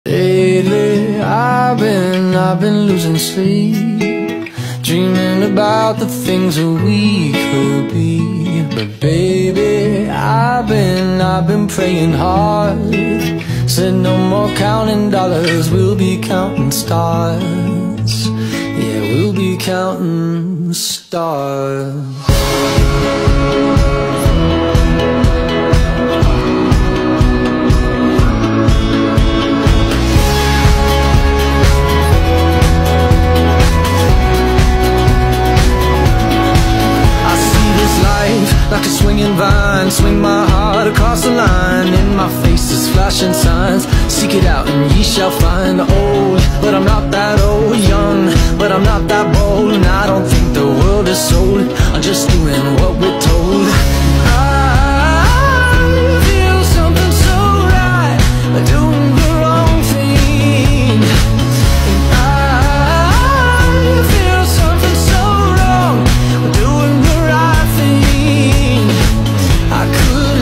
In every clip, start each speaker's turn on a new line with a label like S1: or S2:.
S1: Lately I've been losing sleep, dreaming about the things that we could be. But baby, I've been praying hard. Said no more counting dollars, we'll be counting stars. Yeah, we'll be counting stars. Like a swinging vine, swing my heart across the line. In my face is flashing signs, seek it out and ye shall find. Old, but I'm not that old. Young, but I'm not that bold. And I don't think the world is sold, I'm just doing what we're told. I feel something so right, doing the wrong thing. And I feel something so wrong, doing the right thing. I could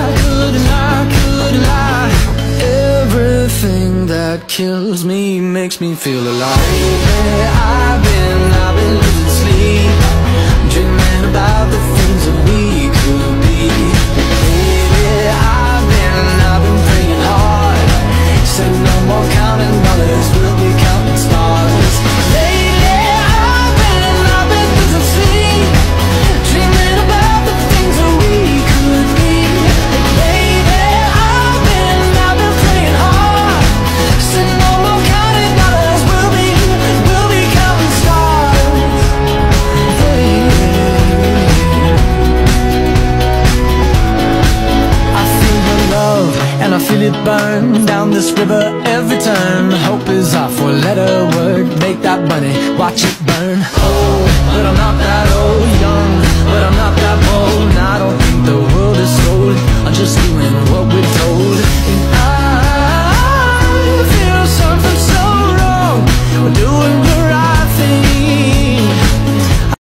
S1: lie. Everything that kills me makes me feel alive. I've been losing sleep, dreaming about the things that we could be. Baby, I've been praying hard. Said no more counting dollars, we'll be counting stars. Lately, I've been losing sleep, dreaming about the things that we could be. Baby, I've been praying hard. Said no more counting dollars, we'll be counting stars. I feel the love and I feel it burn down this river every turn. Hope is our four-letter word, make that money, watch it burn. Old, but I'm not that old. Young, but I'm not that